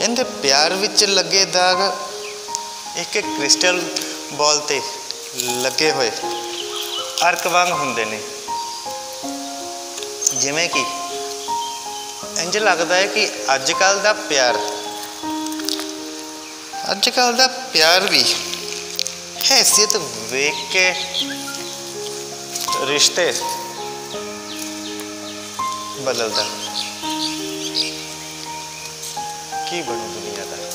इहदे प्यार विच लगे दाग एक एक क्रिस्टल बॉल ते लगे हुए अर्क वांग हुंदे ने। जिवें कि इंज लगता है कि अजकल दा प्यार भी हैसियत वेख के रिश्ते बदलता। की बनू दुनिया का।